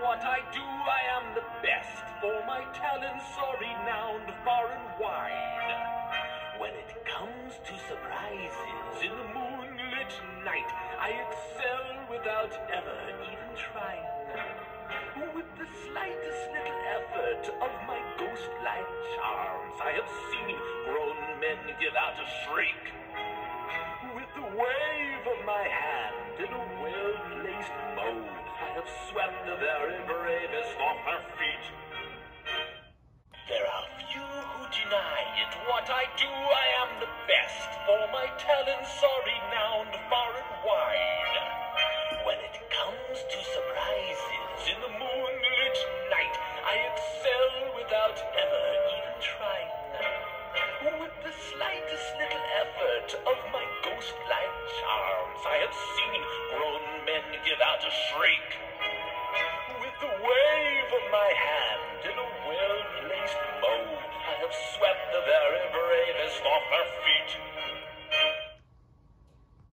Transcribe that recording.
what I do, I am the best, for my talents are renowned far and wide. When it comes to surprises in the moonlit night, I excel without ever even trying. With the slightest little effort of my ghost-like charms, I have seen grown men give out a shriek. With the wave of my hand in a well-placed mode, I have swept the very bravest off their feet. There are few who deny it. What I do, I am the best, for my talents are renowned far and wide. When it comes to surprises in the moonlit night, I excel without ever even trying. With the slightest little effort of my ghost-like charms, I have seen grown men give out a shriek. With the wave of my hand in a well-placed mode, I have swept the very bravest off their feet.